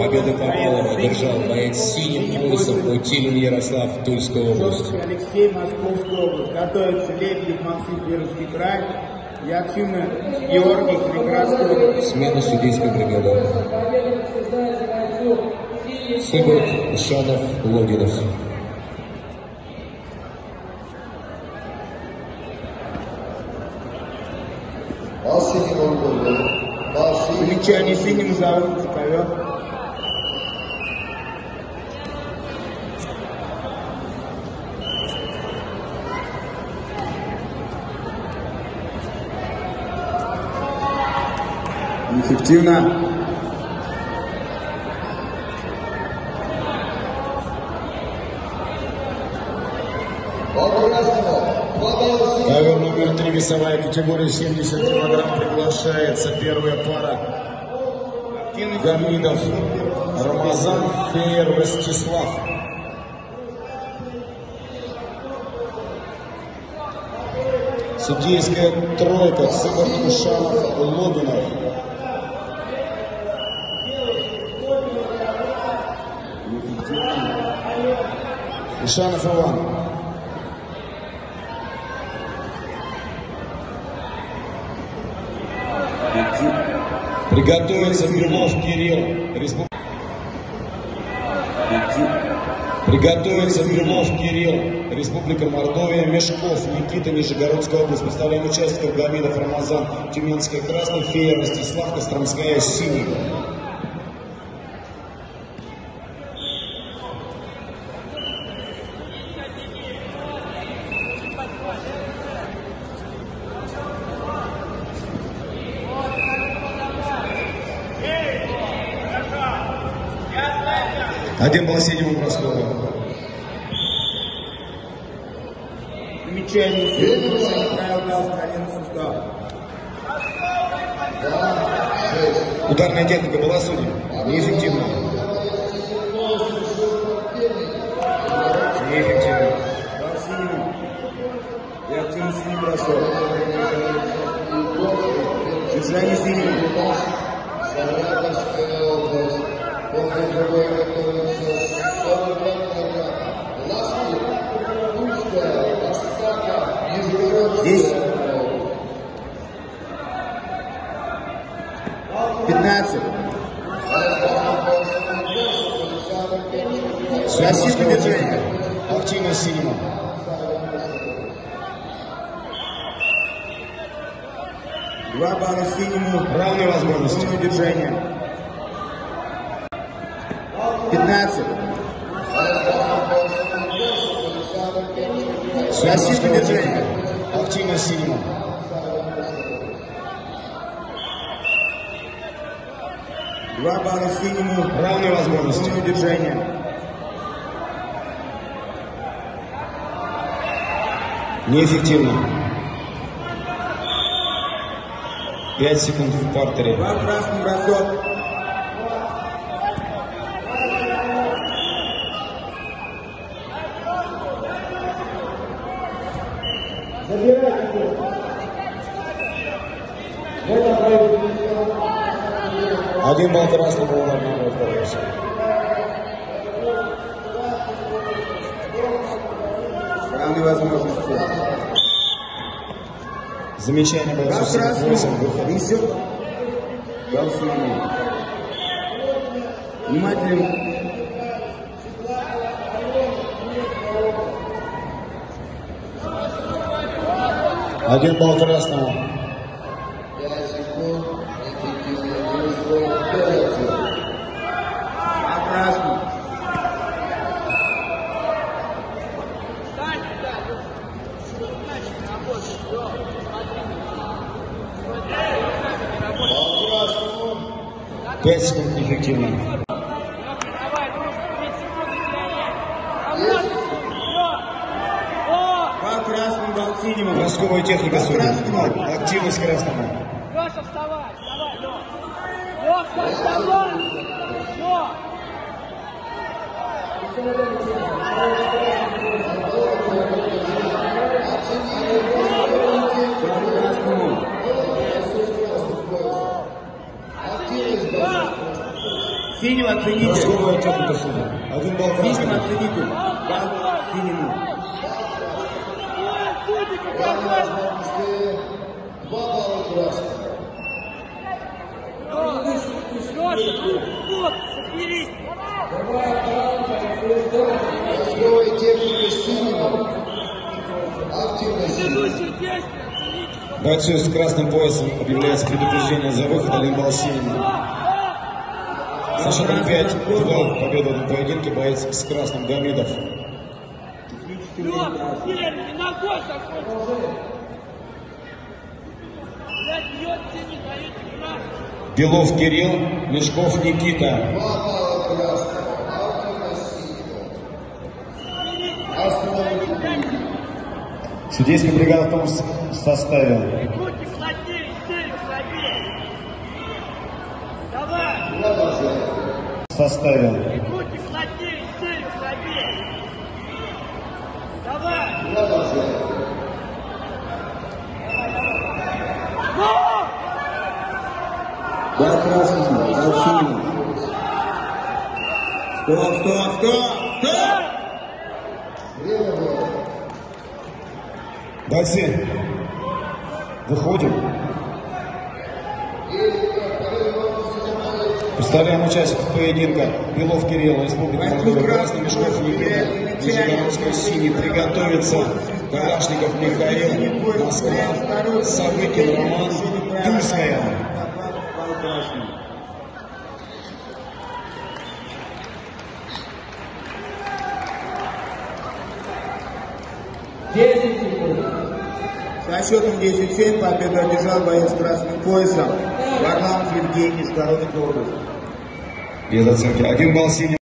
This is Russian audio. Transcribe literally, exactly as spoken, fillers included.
Победа Попалова держал боец синим поясом Утилин Ярослав, Тульская область. Алексей, Московская область. Готовится Лебедев Максим, Пермский край. Якимов Георгий, Калининградская область. Смена судейской бригады. Сыбот, Ушанов, Логинов. Замечание синим зовут ковер. Эффективно. Ковер номер три, весовая категория семьдесят килограмм. Приглашается первая пара. Гамидов Рамазан, Феер Ростислав. Судейская тройка: Сыбот, Ушанов, Логинов. Ушанов Иван. Приготовиться Белов Кирилл. Респуб... Приготовиться Белов Кирилл. Республика Мордовия. Мешков Никита, Нижегородская область. Представляем участников: Гамидов Рамазан, Тюменская красный, Фея Ростислав, Костромская синий. Один балл синему бросковым. Замечание синим, Михаил Галс, колено сустав. Ударная техника была, судья? Неэффективна. Неэффективна. Бал синему. И активно синий бросок. Движение синему. Здесь пятнадцать. Классическое движение. Активно синему. Два балла синему. Равные возможности. Ровное движение. пятнадцать. Классическое движение. Активно синему. Два балла синему. Равные возможности. Ровное движение. Неэффективно. Пять секунд в партере. Два красный бросок. Один балл красного у Армянова второго. Равные возможности. Замечание бойцов семьдесят восемь. Выход. Несет. Дал синему. Внимательно. Один балл красного. Красный. Пять секунд неэффективно. По красному, дал синему. Бросковая техника, судья. Активность красному. Леша, вставай, вставай, Леша. Леша, вставай. Леша. По красному. Синего оцените. Прошлая техника суда. Один балл Синего красному. оцените. Бал синему. Два балла красных. Основой техники синего. Активно синего. Бойцу с красным поясом объявляется предупреждение за выход, один балл синему. Со счетом пять два победу в этом поединке боец с красным Гамидов. Белов Кирилл, Мешков Никита. Два балла красных. Активно синего. Основой. Судейская бригада в том составе. В составе. Бал красному. Бал синему. Стоп, стоп, стоп, стоп! Время было. Бойцы, выходим. Представляем участников поединка. Белов Кирилл, Республика Молдова, красный, Мешков Никита, Нижегородская синий. Приготовиться Калашников Михаил, Москва, Савыкин Роман, Тульская. Бал красному. Со счетом десять семь победу одержал боец с красным поясом Варламов Евгений, Нижегородская область. Без оценки. Один балл синий.